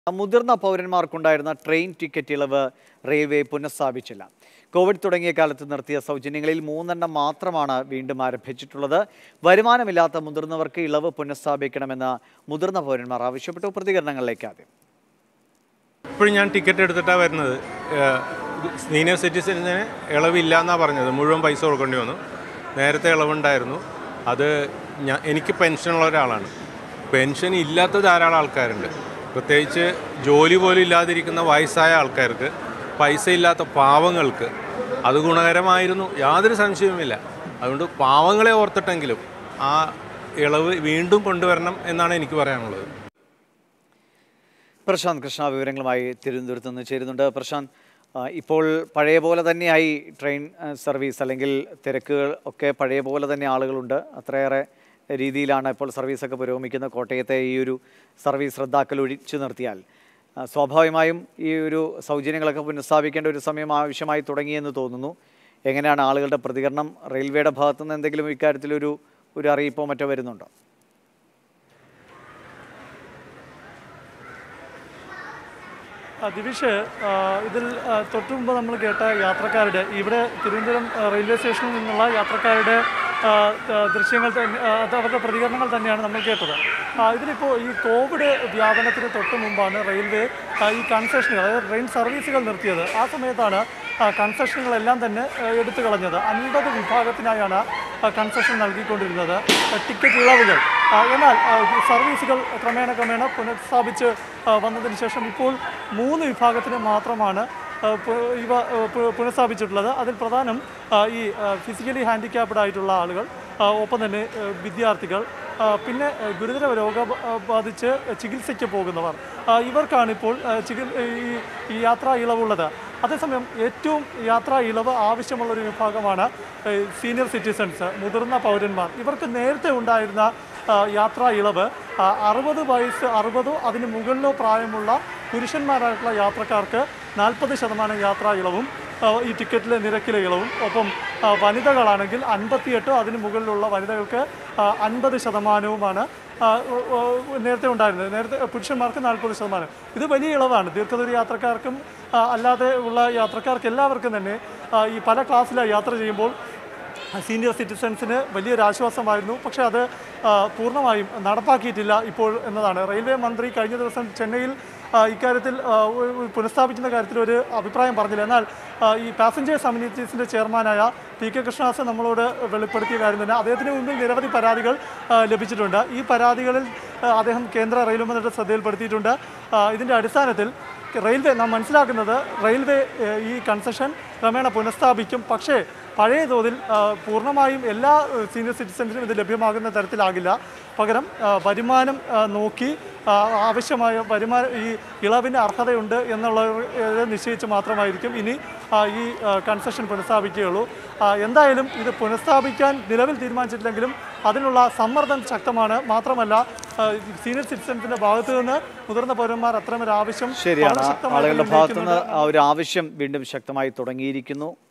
മുതിർന്ന പൗരന്മാർക്കുണ്ടായിരുന്ന train ticket ഇളവ് റെയിൽവേ പുനഃസ്ഥാപിച്ചില്ല. കോവിഡ് തുടങ്ങിയ കാലത്ത് നിർത്തിയ സൗജന്യങ്ങളിൽ 3 മാത്രമാണ് വീണ്ടും ആരംഭിച്ചിട്ടുള്ളത്. വരുമാനമില്ലാത്ത മുതിർന്നവർക്ക് ഇളവ് പുനഃസ്ഥാപിക്കണമെന്ന് മുതിർന്ന പൗരന്മാർ ആവശ്യപ്പെട്ടു. പ്രതികരണങ്ങളിലേക്ക് ആദ്യം. ഇപ്പോഴും ഞാൻ ടിക്കറ്റ് എടുത്തിട്ടാണ് വരുന്നത്. സീനിയർ സിറ്റിസണിന് ഇളവില്ല എന്നാണ് പറഞ്ഞത്. മുഴുവൻ പൈസ കൊടുക്കേണ്ടി വന്നു. നേരത്തെ ഇളവുണ്ടായിരുന്നു. അത് എനിക്ക് പെൻഷനുള്ള ഒരാളാണ്. പെൻഷൻ ഇല്ലാത്ത ധാരാളം ആൾക്കാരുണ്ട്. പ്രത്യേകിച്ച് ജോലി പോലും ഇല്ലാതിരിക്കുന്ന വയസ്സായ ആൾക്കാർക്ക്, പൈസ ഇല്ലാത്ത പാവങ്ങൾക്ക് അത് ഗുണകരമായിരുന്നു, യാതൊരു സംശയവുമില്ല. അതുകൊണ്ട് പാവങ്ങളെ ഓർത്തിട്ടെങ്കിലും ആ ഇളവ് വീണ്ടും കൊണ്ടുവരണം എന്നാണ് എനിക്ക് പറയാനുള്ളത്. പ്രശാന്ത് കൃഷ്ണ വിവരങ്ങളുമായി തിരുവനന്തപുരത്ത് നിന്ന് ചേരുന്നുണ്ട്. പ്രശാന്ത്, ഇപ്പോൾ പഴയ പോലെ തന്നെയായി ട്രെയിൻ സർവീസ്, അല്ലെങ്കിൽ തിരക്കുകൾ ഒക്കെ പഴയ പോലെ തന്നെ ആളുകളുണ്ട്. അത്രയേറെ രീതിയിലാണ് ഇപ്പോൾ സർവീസൊക്കെ പുരോഗമിക്കുന്നത്. കോട്ടയത്തെ ഈ ഒരു സർവീസ് റദ്ദാക്കൽ ഒഴിച്ചു നിർത്തിയാൽ സ്വാഭാവികമായും ഈ ഒരു സൗജന്യങ്ങളൊക്കെ പുനഃസ്ഥാപിക്കേണ്ട ഒരു സമയം ആവശ്യമായി തുടങ്ങിയെന്ന് തോന്നുന്നു. എങ്ങനെയാണ് ആളുകളുടെ പ്രതികരണം? റെയിൽവേയുടെ ഭാഗത്തുനിന്ന് എന്തെങ്കിലും ഇക്കാര്യത്തിലൊരു അറിയിപ്പോ മറ്റോ വരുന്നുണ്ടോ? ദിവിഷ്, ഇതിൽ തൊട്ടുമുമ്പ് നമ്മൾ കേട്ട യാത്രക്കാരുടെ, ഇവിടെ തിരുവനന്തപുരം റെയിൽവേ സ്റ്റേഷനിൽ നിന്നുള്ള യാത്രക്കാരുടെ ദൃശ്യങ്ങൾ, അവരുടെ പ്രതികരണങ്ങൾ തന്നെയാണ് നമ്മൾ കേട്ടത്. ഇതിലിപ്പോൾ ഈ കോവിഡ് വ്യാപനത്തിന് തൊട്ട് മുമ്പാണ് റെയിൽവേ ഈ കൺസെഷനുകൾ, അതായത് ട്രെയിൻ സർവീസുകൾ നിർത്തിയത്. ആ സമയത്താണ് കൺസെഷനുകളെല്ലാം തന്നെ എടുത്തു കളഞ്ഞത്. 50 വിഭാഗത്തിനായാണ് കൺസെഷൻ നൽകിക്കൊണ്ടിരുന്നത്, ടിക്കറ്റ് ഇളവുകൾ. എന്നാൽ സർവീസുകൾ ക്രമേണ പുനഃസ്ഥാപിച്ച് വന്നതിന് ശേഷം ഇപ്പോൾ 3 വിഭാഗത്തിന് മാത്രമാണ് ഇവ പുനഃസ്ഥാപിച്ചിട്ടുള്ളത്. അതിൽ പ്രധാനം ഈ ഫിസിക്കലി ഹാൻഡിക്യാപ്ഡ് ആയിട്ടുള്ള ആളുകൾ, ഒപ്പം തന്നെ വിദ്യാർത്ഥികൾ, പിന്നെ ഗുരുതര രോഗം ബാധിച്ച് ചികിത്സയ്ക്ക് പോകുന്നവർ, ഇവർക്കാണിപ്പോൾ ഈ യാത്രാ ഇളവുള്ളത്. അതേസമയം ഏറ്റവും യാത്രാ ഇളവ് ആവശ്യമുള്ളൊരു വിഭാഗമാണ് സീനിയർ സിറ്റിസൺസ്, മുതിർന്ന പൗരന്മാർ. ഇവർക്ക് നേരത്തെ ഉണ്ടായിരുന്ന യാത്രാ ഇളവ് 60 വയസ്സ്, 60 അതിന് മുകളിലോ പ്രായമുള്ള പുരുഷന്മാരായിട്ടുള്ള യാത്രക്കാർക്ക് 40% യാത്രാ ഇളവും ഈ ടിക്കറ്റിലെ നിരക്കിലെ ഇളവും, ഒപ്പം വനിതകളാണെങ്കിൽ 58, അതിന് മുകളിലുള്ള വനിതകൾക്ക് 50%വുമാണ് നേരത്തെ ഉണ്ടായിരുന്നത്. നേരത്തെ പുരുഷന്മാർക്ക് 40%. ഇത് വലിയ ഇളവാണ്. ദീർഘദൂര യാത്രക്കാർക്കും അല്ലാതെ ഉള്ള യാത്രക്കാർക്ക് എല്ലാവർക്കും തന്നെ ഈ പല ക്ലാസ്സിലായി യാത്ര ചെയ്യുമ്പോൾ സീനിയർ സിറ്റിസൺസിന് വലിയൊരു ആശ്വാസമായിരുന്നു. പക്ഷേ അത് പൂർണ്ണമായും നടപ്പാക്കിയിട്ടില്ല ഇപ്പോൾ എന്നതാണ്. റെയിൽവേ മന്ത്രി കഴിഞ്ഞ ദിവസം ചെന്നൈയിൽ ഇക്കാര്യത്തിൽ പുനഃസ്ഥാപിക്കുന്ന കാര്യത്തിൽ ഒരു അഭിപ്രായം പറഞ്ഞില്ല. എന്നാൽ ഈ പാസഞ്ചേഴ്സ് അമ്യൂണിറ്റീസിൻ്റെ ചെയർമാനായ PK കൃഷ്ണദാസ് നമ്മളോട് വെളിപ്പെടുത്തിയ കാര്യം തന്നെ, അദ്ദേഹത്തിന് മുമ്പിൽ നിരവധി പരാതികൾ ലഭിച്ചിട്ടുണ്ട്. ഈ പരാതികളിൽ അദ്ദേഹം കേന്ദ്ര റെയിൽവേ മന്ത്രിയുടെ ശ്രദ്ധയിൽപ്പെടുത്തിയിട്ടുണ്ട്. ഇതിൻ്റെ അടിസ്ഥാനത്തിൽ റെയിൽവേ, നാം മനസ്സിലാക്കുന്നത്, റെയിൽവേ ഈ കൺസെഷൻ ക്രമേണ പുനഃസ്ഥാപിക്കും. പക്ഷേ പഴയ തോതിൽ പൂർണ്ണമായും എല്ലാ സീനിയർ സിറ്റിസൺസിനും ഇത് ലഭ്യമാകുന്ന തരത്തിലാകില്ല. പകരം വരുമാനം നോക്കി ആവശ്യമായ ഈ ഇളവിന് അർഹതയുണ്ട് എന്നുള്ളത് നിശ്ചയിച്ച് മാത്രമായിരിക്കും ഇനി ഈ കൺസെഷൻ പുനഃസ്ഥാപിക്കുകയുള്ളൂ. എന്തായാലും ഇത് പുനഃസ്ഥാപിക്കാൻ നിലവിൽ തീരുമാനിച്ചിട്ടില്ലെങ്കിലും അതിനുള്ള സമ്മർദ്ദം ശക്തമാണ്. മാത്രമല്ല, സീനിയർ സിറ്റിസൺസിന്റെ ഭാഗത്തു നിന്ന് മുതിർന്ന പൗരന്മാർ അത്തരമൊരു ആവശ്യം ശരിയാണ്, ആളുകളുടെ ഭാഗത്തുനിന്ന് ആ ഒരു ആവശ്യം വീണ്ടും ശക്തമായി തുടങ്ങിയിരിക്കുന്നു.